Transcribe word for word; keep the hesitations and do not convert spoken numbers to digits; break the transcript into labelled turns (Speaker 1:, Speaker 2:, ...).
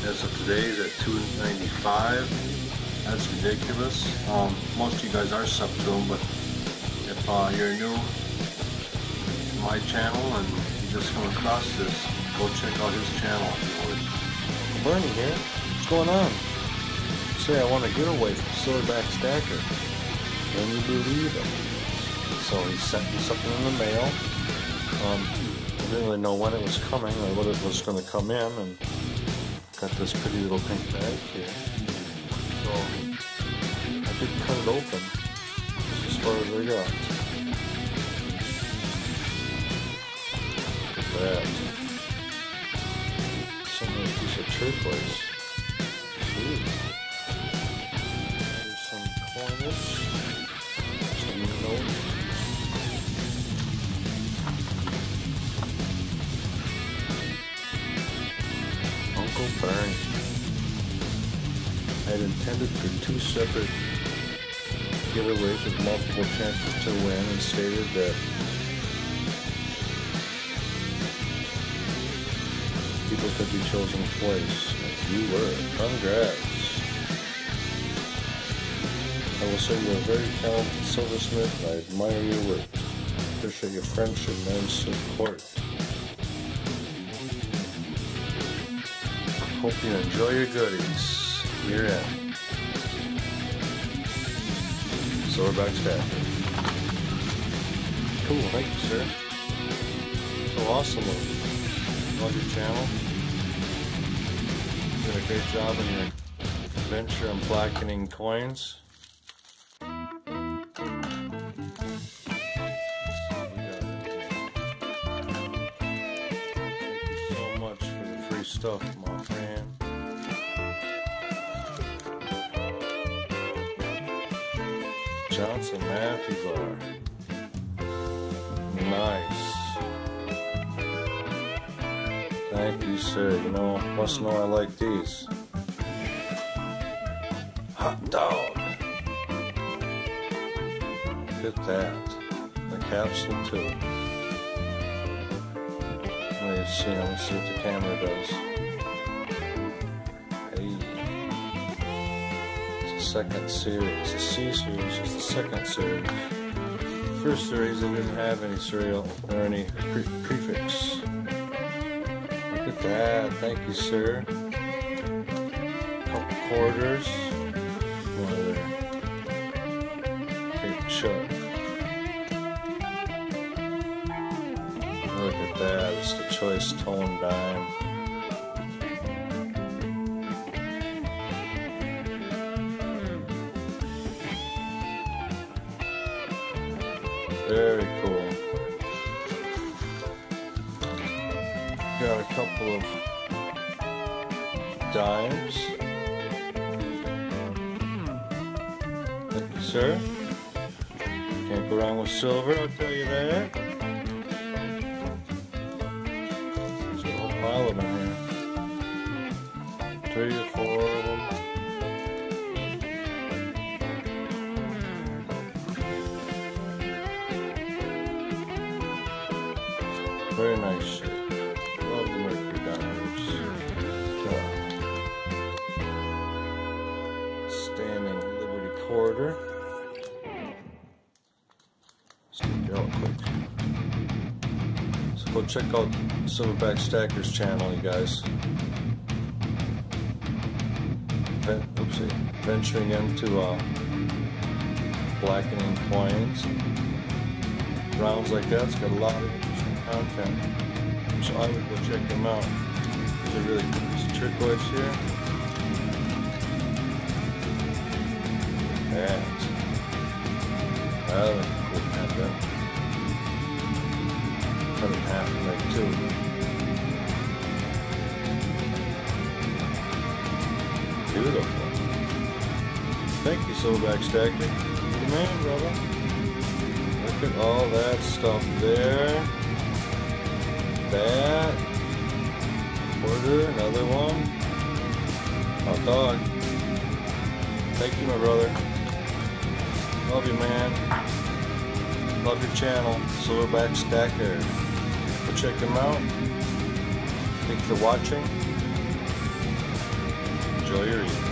Speaker 1: As of today is at two ninety-five. That's ridiculous. Um, most of you guys are sub to him, but if uh, you're new to my channel and you just come across this, go check out his channel.
Speaker 2: Bernie here. What's going on? Say I want to get away from Silverback Stacker. Can you believe it? So he sent me something in the mail. Um, I didn't really know when it was coming or what it was going to come in, and got this pretty little pink bag here. So I did cut it open. This is as far as I got. Look at that. Some little piece of turquoise. Sweet. There's some coinage. Some notes. Uncle Bernie. I had intended for two separate giveaways with multiple chances to win and stated that people could be chosen twice. You were. Congrats. I will say you're a very talented silversmith and I admire your work. Appreciate your friendship and support. Hope you enjoy your goodies. You're in. Silverback Stacker. Cool, thank you, sir. So awesome. Love your channel. You did a great job in your adventure on blackening coins. Stuff, my friend. Johnson Matthew Bar. Nice. Thank you, sir. You know, must know I like these. Hot dog. Look at that. The capsule too. Let's see, let's see what the camera does. Hey. It's the second series. The C series is the second series. First series, they didn't have any serial or any pre prefix. Look at that. Thank you, sir. Couple quarters. One there. Okay, Chuck. Look at that, it's the choice tone dime. Very cool. Got a couple of dimes. Thank you, sir. Can't go wrong with silver, I'll tell you that. Pile of them here. Three or four of them. Very nice shape. Love the Mercury diamonds. Standing Liberty quarter. Let's get real quick. So go check out Silverback Stacker's channel, you guys. Ven oopsie. Venturing into uh, blackening coins. Rounds like that, it's got a lot of interesting content. So I would go check them out. There's a really cool piece of turquoise here. That. That was a cool pendant. Cut it in half and make two. Beautiful. Thank you, Silverback Stacker. You're the man, brother. Look at all that stuff there. That. Quarter, another one. Hot dog. Thank you, my brother. Love you, man. Love your channel, Silverback Stacker. Go check him out. Thanks for watching. enjoy your evening.